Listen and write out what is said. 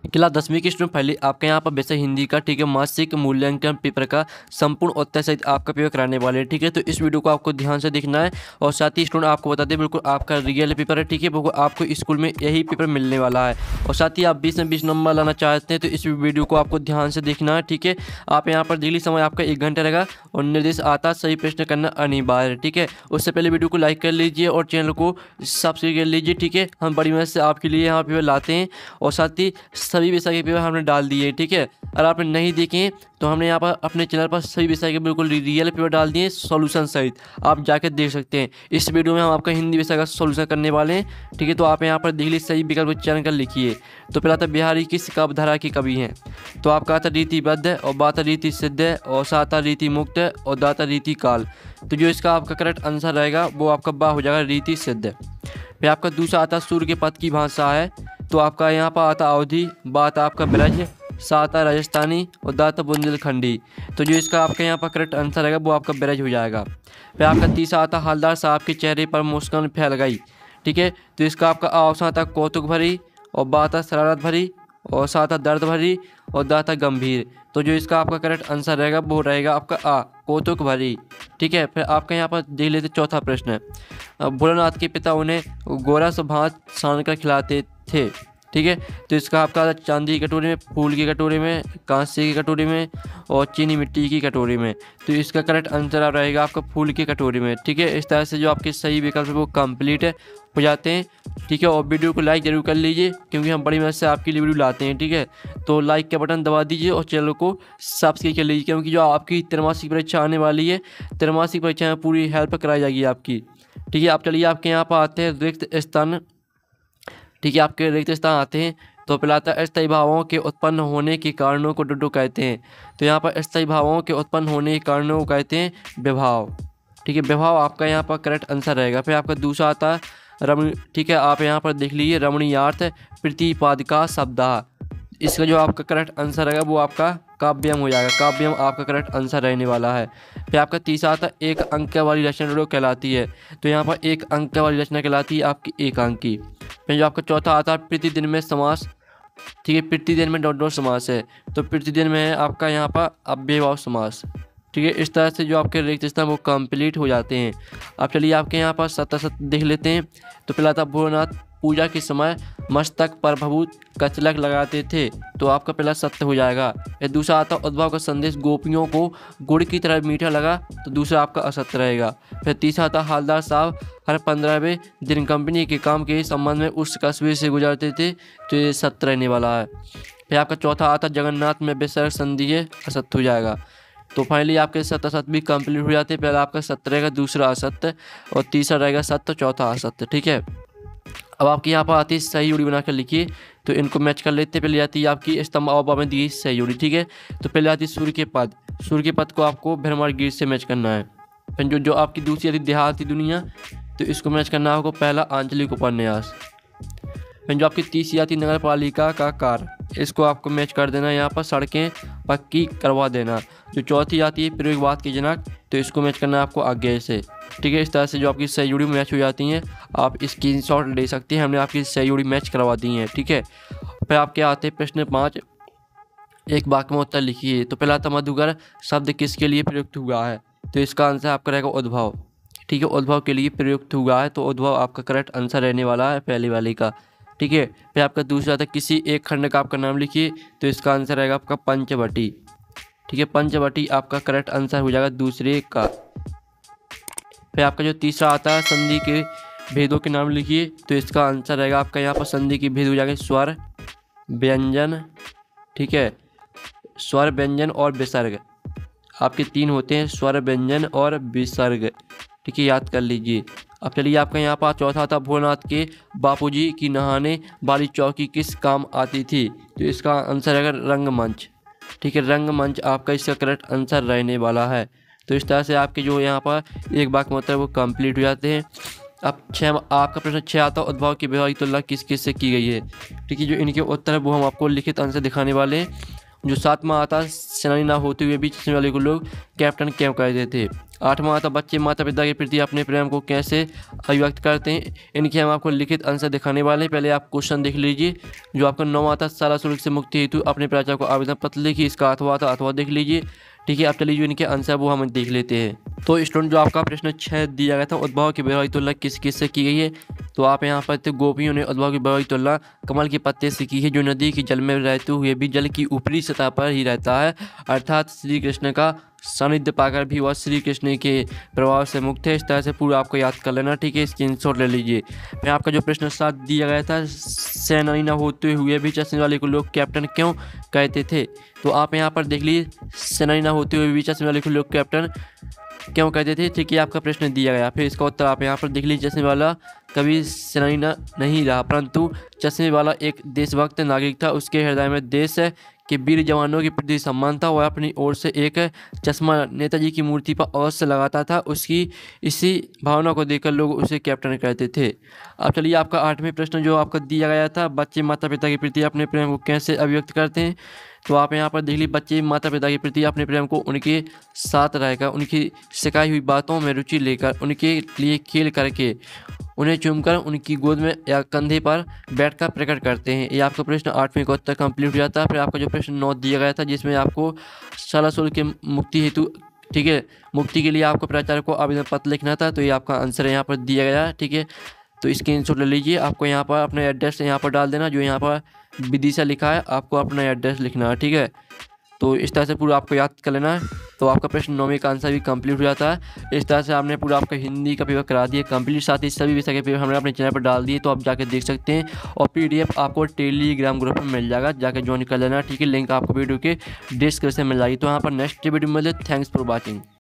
Class 10वीं की student finally आपके यहाँ पर वैसे हिंदी का ठीक है मासिक मूल्यांकन पेपर का संपूर्ण उत्तर सहित आपका पेपर कराने वाले हैं। ठीक है, तो इस वीडियो को आपको ध्यान से देखना है और साथ ही स्टूडेंट आपको बता दें बिल्कुल आपका रियल पेपर है। ठीक है, बिल्कुल आपको स्कूल में यही पेपर मिलने वाला है और साथ ही आप 20 में 20 नंबर लाना चाहते हैं तो इस वीडियो को आपको ध्यान से देखना है। ठीक है, आप यहाँ पर डेली समय आपका 1 घंटा रहेगा और निर्देश आता सही प्रश्न करना अनिवार्य है। ठीक है, उससे पहले वीडियो को लाइक कर लीजिए और चैनल को सब्सक्राइब कर लीजिए। ठीक है, हम बड़ी मेहनत से आपके लिए यहाँ पेपर लाते हैं और साथ ही सभी विषय के पेपर हमने डाल दिए। ठीक है, अगर आपने नहीं देखे तो हमने यहाँ पर अपने चैनल पर सभी विषय के बिल्कुल रियल पेपर डाल दिए सॉल्यूशन सहित, आप जाकर देख सकते हैं। इस वीडियो में हम आपका हिंदी विषय का सॉल्यूशन करने वाले हैं। ठीक है, तो आप यहाँ पर देख लीजिए सही विकल्प चयन कर लिखिए। तो पहला था बिहारी किस काव्यधारा की कवि हैं, तो आपका था रीतिबद्ध और बात रीति सिद्ध और साता रीति मुक्त और दाता रीति काल। तो जो इसका आपका करेक्ट आंसर रहेगा वो आपका बा हो जाएगा रीति सिद्ध। फिर आपका दूसरा आता सूर्य के पद की भाषा है, तो आपका यहाँ पर आता अवधि, बात आपका ब्रज, साता राजस्थानी और दाता बुंदेलखंडी। तो जो इसका आपका यहाँ पर करेक्ट आंसर रहेगा वो आपका ब्रज हो जाएगा। फिर आपका तीसरा आता हलदार साहब के चेहरे पर मुस्कान फैल गई। ठीक है, तो इसका आपका ऑप्शन आता कौतुक भरी और बात शरारत भरी और साता दर्द भरी और दाता गंभीर। तो जो इसका आपका करेक्ट आंसर रहेगा वो रहेगा आपका आ कौतुक भरी। ठीक है, फिर आपका यहाँ पर देख लेते चौथा प्रश्न है। भोलानाथ के पिता उन्हें गोरा सा भात सान कर खिलाते थे। ठीक है, तो इसका आपका चांदी की कटोरी में, फूल की कटोरी में, कांसे की कटोरी में और चीनी मिट्टी की कटोरी में। तो इसका करेक्ट आंसर रहेगा आपका फूल की कटोरी में। ठीक है, इस तरह से जो आपके सही विकल्प है वो कंप्लीट हो जाते हैं। ठीक है, और वीडियो को लाइक जरूर कर लीजिए क्योंकि हम बड़ी मेहनत से आपके लिए वीडियो लाते हैं। ठीक है, तो लाइक का बटन दबा दीजिए और चैनल को सब्सक्राइब कर लीजिए क्योंकि जो आपकी त्रैमासिक परीक्षा आने वाली है, त्रैमासिक परीक्षा में पूरी हेल्प कराई जाएगी आपकी। ठीक है, आप चलिए आपके यहाँ पर आते हैं रिक्त स्थान। ठीक है, आपके रिक्त स्थान आते हैं तो पहला आता है अस्थायी भावों के उत्पन्न होने के कारणों को डुडू कहते हैं। तो यहाँ पर अस्थायी भावों के उत्पन्न होने के कारणों को कहते हैं विभाव। ठीक है, विभाव आपका यहाँ पर करेक्ट आंसर रहेगा। फिर आपका दूसरा आता है रमणी। ठीक है, आप यहाँ पर देख लीजिए रमणीयार्थ प्रतिपादिका शब्दा। इसका जो आपका करेक्ट आंसर रहेगा वो आपका काव्यम हो जाएगा। काव्यम आपका करेक्ट आंसर रहने वाला है। फिर आपका तीसरा आता है एक अंक वाली रचना कहलाती है, तो यहाँ पर एक अंक वाली रचना कहलाती है आपकी एक अंक की। फिर जो आपका चौथा आता है प्रतिदिन में समास। ठीक है, प्रतिदिन में डॉट डॉट समास है, तो प्रतिदिन में है आपका यहाँ पर अव्ययभाव समास। ठीक है, इस तरह से जो आपके रिक्त स्थान वो कंप्लीट हो जाते हैं। अब चलिए आपके यहाँ पर सत्य देख लेते हैं। तो पहला था भोलेनाथ पूजा के समय मस्तक पर भभूत कचलक लगाते थे, तो आपका पहला सत्य हो जाएगा। या दूसरा आता उद्भव का संदेश गोपियों को गुड़ की तरह मीठा लगा, तो दूसरा आपका असत्य रहेगा। फिर तीसरा आता हलदार साहब हर 15वें दिन कंपनी के काम के संबंध में उस कस्बे से गुजरते थे, तो ये सत्य रहने वाला है। फिर आपका चौथा आता जगन्नाथ में विसर्ग संधि है, असत्य हो जाएगा। तो फाइनली आपके सत्य असत्य भी कंप्लीट हो जाते हैं। पहला आपका सत्य रहेगा, दूसरा असत्य और तीसरा रहेगा सत्य, चौथा असत्य। ठीक है, अब आपकी यहाँ पर आती है सही जोड़ी बनाकर लिखिए, तो इनको मैच कर लेते हैं। पहले आती है आपकी स्तंभ अवयव में दी सही जोड़ी। ठीक है, तो पहले आती है सूर्य के पद। सूर्य के पद को आपको भ्रमर गीत से मैच करना है। फिर जो आपकी दूसरी आती देहाती दुनिया, तो इसको मैच करना होगा पहला आंचलिक उपन्यास। फिर जो आपकी तीसरी आती नगर पालिका का कार्य, इसको आपको मैच कर देना है यहाँ पर सड़कें पक्की करवा देना। जो चौथी आती है प्रयोगवाद के जनक, तो इसको मैच करना है आपको आगे से। ठीक है, इस तरह से जो आपकी सही जोड़ी मैच हो जाती हैं, आप स्क्रीनशॉट ले सकते हैं। हमने आपकी सही जोड़ी मैच करवा दी है। ठीक है, फिर आपके आते हैं प्रश्न 5, एक वाक्य में उत्तर लिखिए। तो पहला था मधुकर शब्द किसके लिए प्रयुक्त हुआ है, तो इसका आंसर आपका रहेगा उद्भव। ठीक है, उद्भव के लिए प्रयुक्त हुआ है, तो उद्भव आपका करेक्ट आंसर रहने वाला है पहले वाले का। ठीक है, फिर आपका दूसरा था किसी एक खंड का आपका नाम लिखिए, तो इसका आंसर रहेगा आपका पंचवटी। ठीक है, पंचवटी आपका करेक्ट आंसर हो जाएगा दूसरे का। फिर आपका जो तीसरा आता है संधि के भेदों के नाम लिखिए, तो इसका आंसर रहेगा आपका यहाँ पर संधि के भेद हो जाएगा स्वर, व्यंजन। ठीक है, स्वर, व्यंजन और विसर्ग आपके 3 होते हैं, स्वर, व्यंजन और विसर्ग। ठीक है, याद कर लीजिए। अब चलिए आपका यहाँ पर चौथा था भोलेनाथ के बापूजी की नहाने वाली चौकी किस काम आती थी, तो इसका आंसर रहेगा रंगमंच। ठीक है, रंगमंच आपका इसका करेक्ट आंसर रहने वाला है। तो इस तरह से आपके जो यहाँ पर एक वाक्य मतलब वो कंप्लीट हो जाते हैं। अब आपका प्रश्न 6 आता है उद्भव की व्यवहारिक तुलना किस किस से की गई है। ठीक है, जो इनके उत्तर है वो हम आपको लिखित आंसर दिखाने वाले हैं। जो 7वां आता है सेनानी ना होते हुए भी चश्मे वाले को लोग कैप्टन क्यों कहते थे, 8वां आता बच्चे माता पिता के प्रति अपने प्रेम को कैसे अभिव्यक्त करते हैं। इनके हम आपको लिखित आंसर दिखाने वाले हैं। पहले आप क्वेश्चन देख लीजिए। जो आपका 9वां आता शाला शुल्क से मुक्ति हेतु अपने प्राचार्य को आवेदन पत्र लिखिए, इसका अथवा आता अथवा देख लीजिए। ठीक है, अब चलिए जो इनके आंसर वो हम देख लेते हैं। तो स्टूडेंट जो आपका प्रश्न 6 दिया गया था, उद्भव की वैभवी तुलना किस किस से की गई है। तो आप यहाँ पर गोपियों ने उद्भव की वैभवी तुलना कमल के पत्ते से की है, जो नदी के जल में रहते हुए भी जल की ऊपरी सतह पर ही रहता है, अर्थात श्री कृष्ण का सानिध्य पाकर भी वह श्री कृष्ण के प्रभाव से मुक्त है। इस तरह से पूरा आपको याद कर लेना। ठीक है, स्क्रीनशॉट ले लीजिए। फिर आपका जो प्रश्न 7 दिया गया था, सेनानी न होते हुए भी चश्मे वाले को लोग कैप्टन क्यों कहते थे। तो आप यहाँ पर देख लीजिए, सेनानी न होते हुए भी चश्मे वाले को लोग कैप्टन क्यों कहते थे। ठीक है, आपका प्रश्न दिया गया। फिर इसका उत्तर आप यहाँ पर देख लीजिए, चश्मे वाला कभी सेनानी नहीं रहा, परंतु चश्मे वाला एक देशभक्त नागरिक था। उसके हृदय में देश के वीर जवानों के प्रति सम्मान था। वह अपनी ओर से एक चश्मा नेताजी की मूर्ति पर अवश्य लगाता था। उसकी इसी भावना को देखकर लोग उसे कैप्टन कहते थे। अब चलिए आपका 8वें प्रश्न जो आपका दिया गया था, बच्चे माता पिता के प्रति अपने प्रेम को कैसे अभिव्यक्त करते हैं। तो आप यहाँ पर देख लीजिए, बच्चे माता पिता के प्रति अपने प्रेम को उनके साथ रहकर, उनकी सिखाई हुई बातों में रुचि लेकर, उनके लिए खेल करके, उन्हें चूमकर, उनकी गोद में या कंधे पर बैठकर प्रकट करते हैं। ये आपका प्रश्न 8वें का उत्तर कंप्लीट हो जाता है। फिर आपका जो प्रश्न 9 दिया गया था, जिसमें आपको शाला शुल्क के मुक्ति हेतु, ठीक है, मुक्ति के लिए आपको प्राचार्य को आवेदन पत्र लिखना था। तो ये आपका आंसर यहाँ पर दिया गया है। ठीक है, तो स्क्रीनशॉट ले लीजिए। आपको यहाँ पर अपना एड्रेस यहाँ पर डाल देना, जो यहाँ पर विदिशा लिखा है, आपको अपना एड्रेस लिखना है। ठीक है, तो इस तरह से पूरा आपको याद कर लेना है। तो आपका प्रश्न 9वें का आंसर भी कंप्लीट हो जाता है। इस तरह से आपने पूरा आपका हिंदी का पेपर करा दिया कंप्लीट। साथ ही सभी विषय के पेपर हमने अपने चैनल पर डाल दिए, तो आप जाकर देख सकते हैं। और PDF आपको टेलीग्राम ग्रुप में मिल जाएगा, जाकर ज्वाइन कर लेना। ठीक है, लिंक आपको वीडियो के डिस्क्रिप्शन में मिल जाएगी। तो यहाँ पर नेक्स्ट वीडियो में मिले। Thanks for watching.